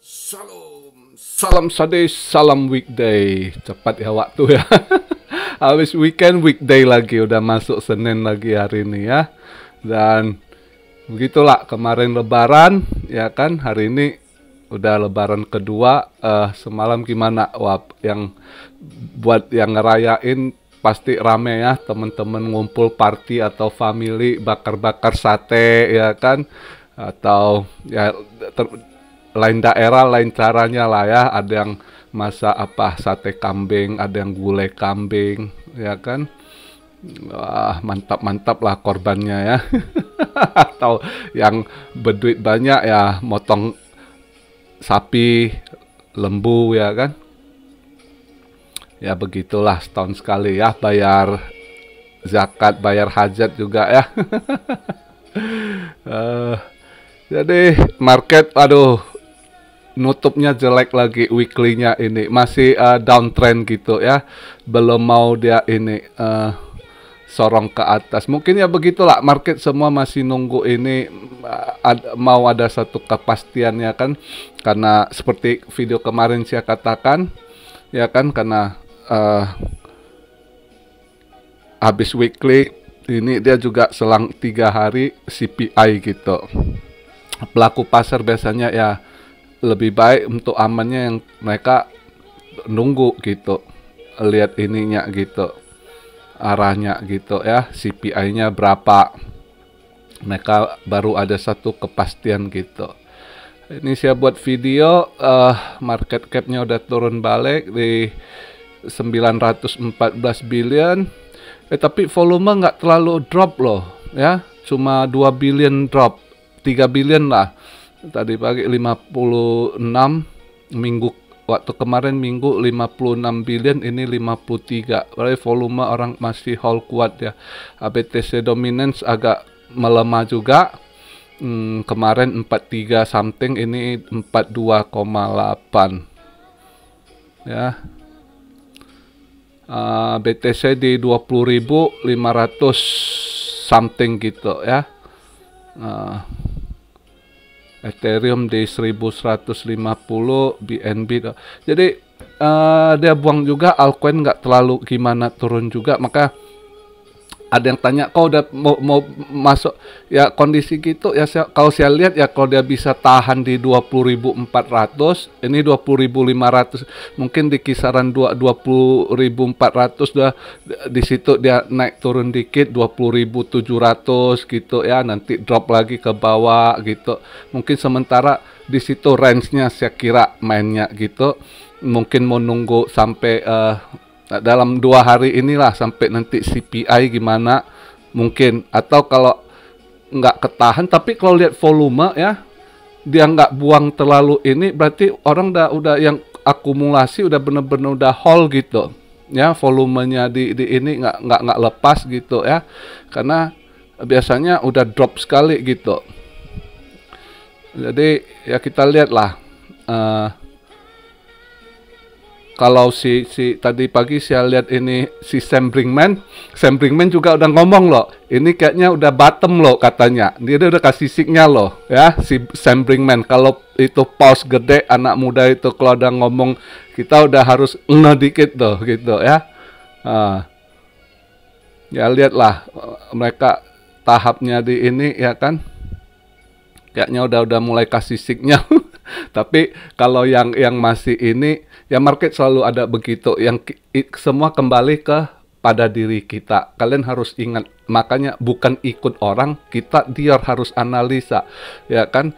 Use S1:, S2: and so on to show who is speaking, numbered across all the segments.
S1: Salam, salam sadis, salam weekday. Cepat ya waktu ya. Habis weekend, weekday lagi. Udah masuk Senin lagi hari ini ya. Dan begitulah kemarin Lebaran, ya kan. Hari ini udah Lebaran kedua. Semalam gimana? Wah, yang buat yang ngerayain pasti rame ya. Temen-temen ngumpul party atau family bakar-bakar sate, ya kan. Atau ya lain daerah lain caranya lah ya, ada yang masak apa sate kambing, ada yang gulai kambing, ya kan. Wah, mantap lah korbannya ya. Atau yang berduit banyak ya motong sapi, lembu, ya kan. Ya begitulah setahun sekali ya, bayar zakat, bayar hajat juga ya. Jadi market aduh nutupnya jelek lagi, weekly-nya ini masih downtrend gitu ya, belum mau dia ini sorong ke atas. Mungkin ya begitulah, market semua masih nunggu ini mau ada satu kepastiannya kan, karena seperti video kemarin saya katakan ya kan, karena habis weekly ini dia juga selang 3 hari CPI gitu. Pelaku pasar biasanya ya lebih baik untuk amannya yang mereka nunggu gitu, lihat ininya gitu, arahnya gitu ya, CPI-nya berapa, mereka baru ada satu kepastian gitu. Ini saya buat video, market cap-nya udah turun balik di 914 billion, tapi volume nggak terlalu drop loh ya, cuma 2 billion drop, 3 billion lah. Tadi pagi 56, minggu waktu kemarin minggu 56 billion, ini 53. Berarti volume orang masih hold kuat ya. ABTC dominance agak melemah juga. Kemarin 43 something, ini 42,8. Ya. BTC di 20.500 something gitu ya. Ethereum di 1150, BNB. Jadi dia buang juga, altcoin nggak terlalu gimana turun juga. Maka ada yang tanya, kau udah mau masuk ya kondisi gitu ya. Kalau saya lihat ya, kalau dia bisa tahan di 20.400, ini 20.500, mungkin di kisaran 20.400 dah, di situ dia naik turun dikit 20.700 gitu ya, nanti drop lagi ke bawah gitu. Mungkin sementara di situ range-nya saya kira mainnya gitu. Mungkin mau nunggu sampai dalam 2 hari inilah, sampai nanti CPI gimana mungkin, atau kalau nggak ketahan. Tapi kalau lihat volume ya, dia nggak buang terlalu ini, berarti orang udah yang akumulasi udah bener-bener udah hold gitu ya, volumenya di ini nggak lepas gitu ya, karena biasanya udah drop sekali gitu. Jadi ya kita lihat lah. Kalau si tadi pagi saya lihat ini si Sam Brinkman juga udah ngomong loh, ini kayaknya udah bottom loh katanya. Dia udah kasih signal loh ya, si Sam Brinkman. Kalau itu pause gede, anak muda itu kalau udah ngomong, kita udah harus dikit tuh gitu ya. Ya lihatlah mereka tahapnya di ini ya kan, kayaknya udah mulai kasih signal. Tapi kalau yang masih ini ya, market selalu ada begitu, yang semua kembali pada diri kita. Kalian harus ingat, makanya bukan ikut orang, dia harus analisa ya kan.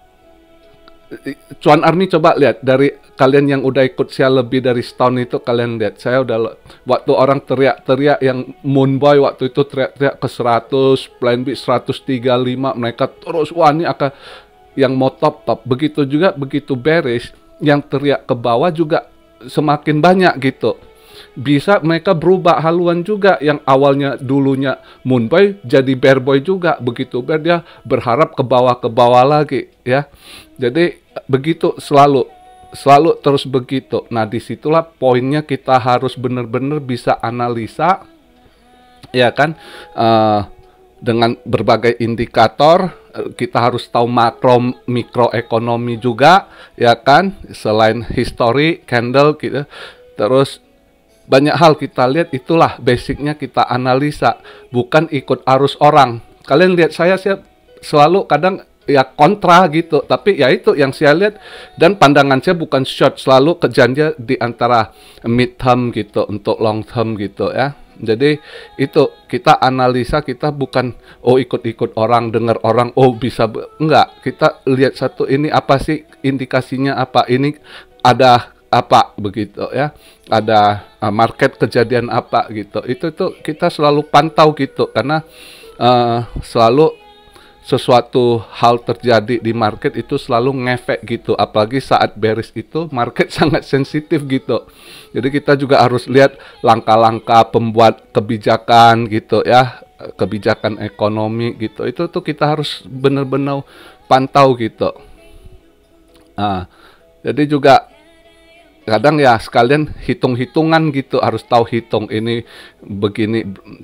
S1: Cuan Army coba lihat, dari kalian yang udah ikut saya lebih dari setahun itu, kalian lihat saya udah, waktu orang teriak-teriak yang Moonboy waktu itu teriak-teriak ke 100, Plan B 135, mereka terus wah ini akan yang mau top. Begitu juga begitu bearish, yang teriak ke bawah juga semakin banyak gitu. Bisa mereka berubah haluan juga, yang awalnya dulunya Moonboy jadi Bearboy juga. Begitu bear, dia berharap ke bawah lagi ya. Jadi begitu selalu terus begitu. Nah disitulah poinnya, kita harus benar-benar bisa analisa ya kan. dengan berbagai indikator. Kita harus tahu makro mikroekonomi juga, ya kan, selain history candle gitu. Terus banyak hal kita lihat, itulah basicnya kita analisa, bukan ikut arus orang. Kalian lihat saya selalu kadang ya kontra gitu, tapi ya itu yang saya lihat, dan pandangan saya bukan short, selalu kejannya di antara mid term gitu untuk long term gitu ya. Jadi itu kita analisa, kita bukan ikut-ikut orang, dengar orang bisa enggak, kita lihat satu, ini apa sih indikasinya, apa ini ada apa begitu ya, ada market kejadian apa gitu. Itu kita selalu pantau gitu, karena selalu sesuatu hal terjadi di market itu selalu ngefek gitu, apalagi saat bearish itu market sangat sensitif gitu. Jadi kita juga harus lihat langkah-langkah pembuat kebijakan gitu ya, kebijakan ekonomi gitu. Itu kita harus benar-benar pantau gitu. Nah, jadi juga kadang ya sekalian hitung-hitungan gitu, harus tahu hitung ini begini,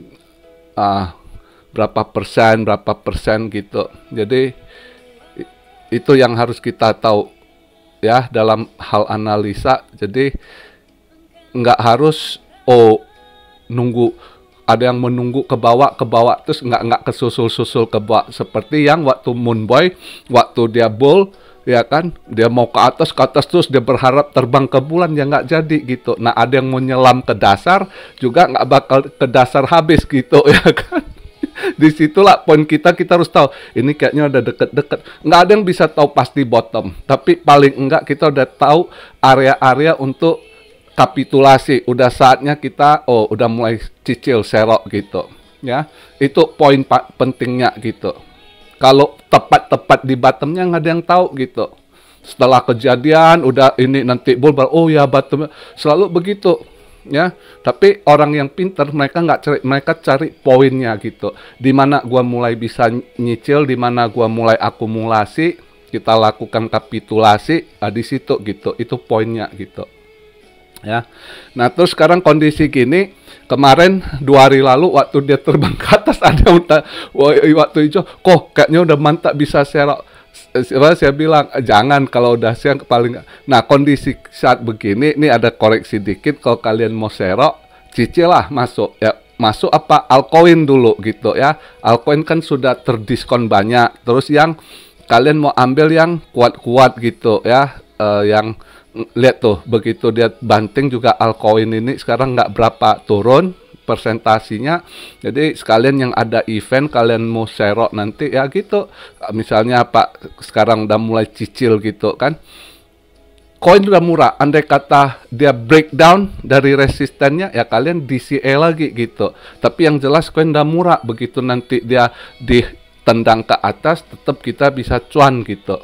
S1: berapa persen gitu. Jadi itu yang harus kita tahu ya dalam hal analisa. Jadi nggak harus nunggu, ada yang menunggu ke bawah terus nggak kesusul ke bawah, seperti yang waktu Moonboy, waktu dia bull ya kan, dia mau ke atas terus dia berharap terbang ke bulan, ya nggak jadi gitu. Nah, ada yang mau nyelam ke dasar juga nggak bakal ke dasar habis gitu ya kan. Disitulah poin kita harus tahu, ini kayaknya udah deket-deket. Nggak ada yang bisa tahu pasti bottom, tapi paling enggak kita udah tahu area-area untuk kapitulasi. Udah saatnya kita udah mulai cicil serok gitu ya. Itu poin pentingnya gitu. Kalau tepat di bottomnya nggak ada yang tahu gitu. Setelah kejadian udah ini nanti bull ya bottomnya, selalu begitu ya. Tapi orang yang pintar, mereka cari poinnya gitu, di mana gua mulai bisa nyicil, di mana gua mulai akumulasi, kita lakukan kapitulasi, di situ gitu. Itu poinnya gitu ya. Nah, terus sekarang kondisi gini, kemarin 2 hari lalu waktu dia terbang ke atas, ada waktu hijau, kok kayaknya udah mantap bisa serok. Saya bilang jangan, kalau udah siang paling. Nah, kondisi saat begini, ini ada koreksi dikit. Kalau kalian mau serok, cicil lah masuk ya. Masuk apa? Altcoin dulu gitu ya. Altcoin kan sudah terdiskon banyak. Terus yang kalian mau ambil yang kuat-kuat gitu ya, yang lihat tuh, begitu dia banting juga altcoin ini sekarang nggak berapa turun persentasinya. Jadi sekalian yang ada event kalian mau serok nanti ya gitu, misalnya sekarang udah mulai cicil gitu kan, koin udah murah, andai kata dia breakdown dari resistennya ya kalian DCA lagi gitu. Tapi yang jelas koin udah murah, begitu nanti dia ditendang ke atas tetap kita bisa cuan gitu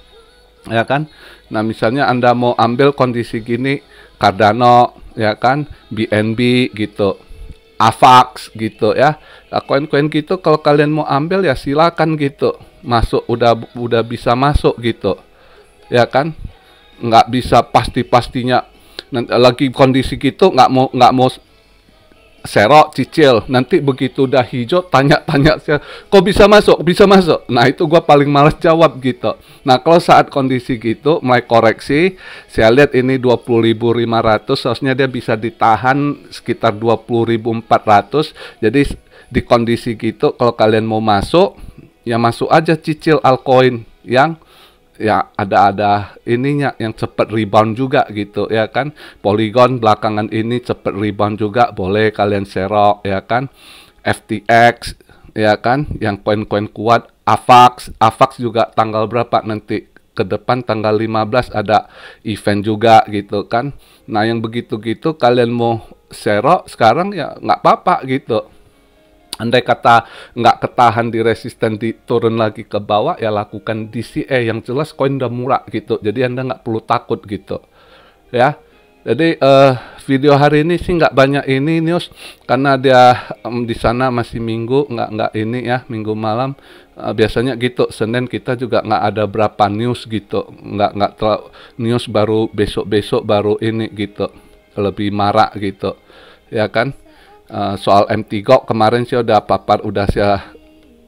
S1: ya kan. Nah, misalnya Anda mau ambil kondisi gini, Cardano ya kan, BNB gitu, AVAX gitu ya. Nah, koin-koin gitu kalau kalian mau ambil ya silakan gitu. Masuk udah bisa masuk gitu. Ya kan? Nggak bisa pasti-pastinya. Nanti lagi kondisi gitu nggak mau serok cicil, nanti begitu udah hijau tanya kok bisa masuk. Nah, itu gua paling males jawab gitu. Nah, kalau saat kondisi gitu mulai koreksi, saya lihat ini 20.500, seharusnya dia bisa ditahan sekitar 20.400. Jadi di kondisi gitu kalau kalian mau masuk ya masuk aja, cicil altcoin yang ya ada ininya, yang cepat rebound juga gitu ya kan. Polygon belakangan ini cepat rebound juga, boleh kalian serok ya kan. FTX ya kan, yang koin-koin kuat. AVAX juga tanggal berapa nanti ke depan, tanggal 15 ada event juga gitu kan. Nah, yang begitu-gitu kalian mau serok sekarang ya nggak apa-apa gitu. Andai kata nggak ketahan di resisten, turun lagi ke bawah, ya lakukan DCA. Yang jelas koin udah murah gitu, jadi Anda nggak perlu takut gitu ya. Jadi video hari ini sih nggak banyak ini news, karena dia di sana masih minggu, nggak ini ya, minggu malam. Biasanya gitu, Senin kita juga nggak ada berapa news gitu, nggak terlalu news, baru besok baru ini gitu, lebih marak gitu ya kan. Soal MTGO kemarin sih udah papar, udah saya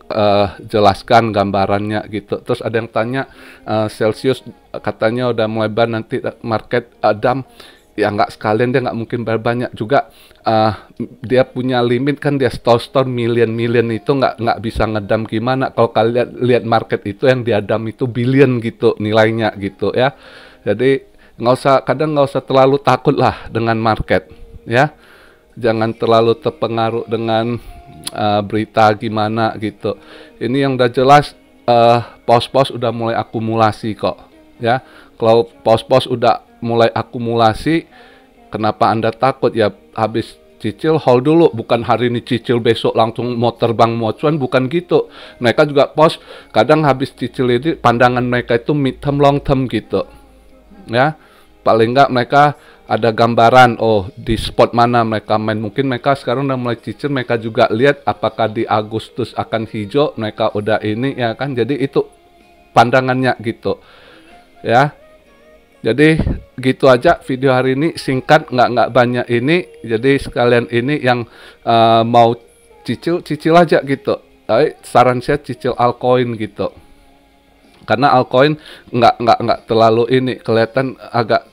S1: jelaskan gambarannya gitu. Terus ada yang tanya Celsius katanya udah mulai ban nanti market Adam. Ya nggak sekalian, dia nggak mungkin banyak juga. Dia punya limit kan, dia store million itu nggak bisa ngedam gimana. Kalau kalian lihat market itu yang diadam itu billion gitu nilainya gitu ya. Jadi kadang nggak usah terlalu takut lah dengan market ya. Jangan terlalu terpengaruh dengan berita gimana gitu. Ini yang udah jelas pos-pos udah mulai akumulasi kok ya. Kalau pos-pos udah mulai akumulasi, kenapa Anda takut? Ya habis cicil hold dulu, bukan hari ini cicil besok langsung mau terbang mau cuan, bukan gitu. Mereka juga pos kadang habis cicil ini pandangan mereka itu mid term long term gitu ya. Paling enggak mereka ada gambaran, oh di spot mana mereka main. Mungkin mereka sekarang udah mulai cicil, mereka juga lihat apakah di Agustus akan hijau, mereka udah ini ya kan. Jadi itu pandangannya gitu ya. Jadi gitu aja video hari ini, singkat, nggak banyak ini. Jadi sekalian ini yang mau cicil aja gitu. Tapi saran saya cicil altcoin gitu. Karena altcoin nggak terlalu ini, kelihatan agak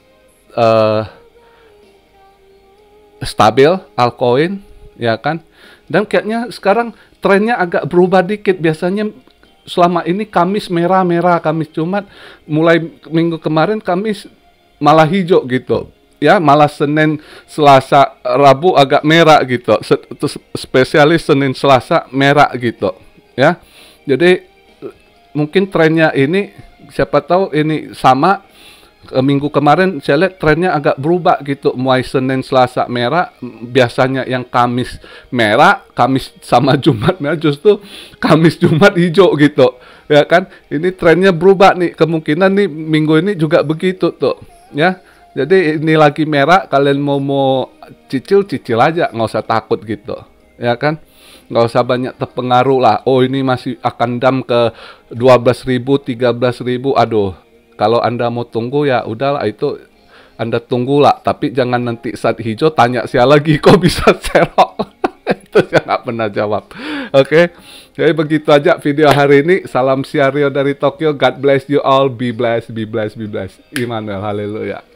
S1: stabil altcoin ya kan. Dan kayaknya sekarang trennya agak berubah dikit. Biasanya selama ini Kamis merah, Kamis Jumat, mulai minggu kemarin Kamis malah hijau gitu ya, malah Senin, Selasa, Rabu agak merah gitu, spesialis Senin, Selasa merah gitu ya. Jadi mungkin trennya ini, siapa tahu ini sama minggu kemarin saya lihat trennya agak berubah gitu, mulai Senin, Selasa merah, biasanya yang Kamis merah, Kamis sama Jumat merah, justru Kamis Jumat hijau gitu ya kan. Ini trennya berubah nih, kemungkinan nih minggu ini juga begitu tuh ya. Jadi ini lagi merah, kalian mau cicil aja, nggak usah takut gitu ya kan. Nggak usah banyak terpengaruh lah, oh ini masih akan dam ke 12.000, 13.000, aduh. Kalau Anda mau tunggu ya udahlah, itu Anda tunggulah, tapi jangan nanti saat hijau tanya saya lagi kok bisa serok. Itu saya nggak pernah jawab. Oke. Jadi begitu aja video hari ini. Salam Siario dari Tokyo. God bless you all. Be blessed, be blessed, be blessed. Immanuel, haleluya.